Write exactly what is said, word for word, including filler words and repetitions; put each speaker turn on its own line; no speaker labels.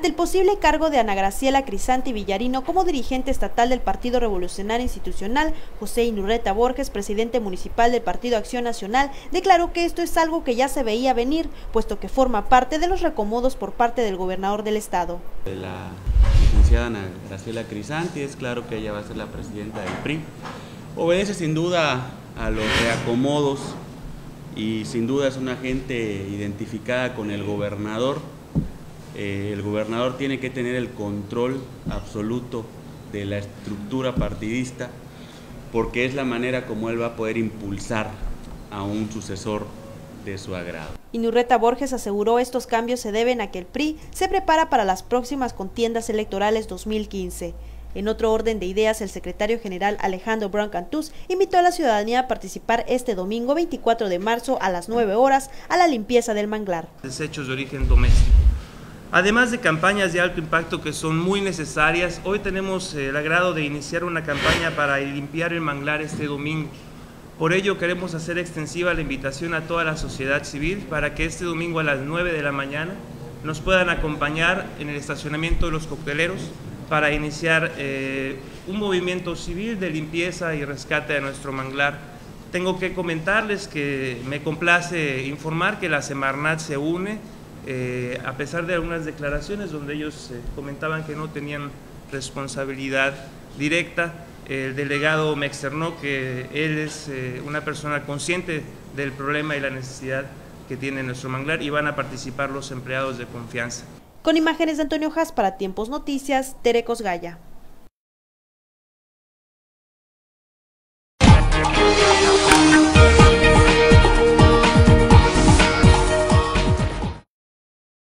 Ante el posible cargo de Ana Graciela Crisanti Villarino como dirigente estatal del Partido Revolucionario Institucional, José Inurreta Borges, presidente municipal del Partido Acción Nacional, declaró que esto es algo que ya se veía venir, puesto que forma parte de los reacomodos por parte del gobernador del estado.
La licenciada Ana Graciela Crisanti, es claro que ella va a ser la presidenta del P R I. Obedece sin duda a los reacomodos y sin duda es una gente identificada con el gobernador. Eh, el gobernador tiene que tener el control absoluto de la estructura partidista porque es la manera como él va a poder impulsar a un sucesor de su agrado.
Inurreta Borges aseguró estos cambios se deben a que el P R I se prepara para las próximas contiendas electorales dos mil quince. En otro orden de ideas, el secretario general Alejandro Brown Cantús invitó a la ciudadanía a participar este domingo veinticuatro de marzo a las nueve horas a la limpieza del manglar.
Desechos de origen doméstico. Además de campañas de alto impacto que son muy necesarias, hoy tenemos el agrado de iniciar una campaña para limpiar el manglar este domingo. Por ello queremos hacer extensiva la invitación a toda la sociedad civil para que este domingo a las nueve de la mañana nos puedan acompañar en el estacionamiento de los cocteleros para iniciar eh, un movimiento civil de limpieza y rescate de nuestro manglar. Tengo que comentarles que me complace informar que la Semarnat se une, eh, a pesar de algunas declaraciones donde ellos eh, comentaban que no tenían responsabilidad directa. El delegado me externó que él es eh, una persona consciente del problema y la necesidad que tiene nuestro manglar y van a participar los empleados de confianza.
Con imágenes de Antonio Haas para Tiempos Noticias, Tere Cosgaya.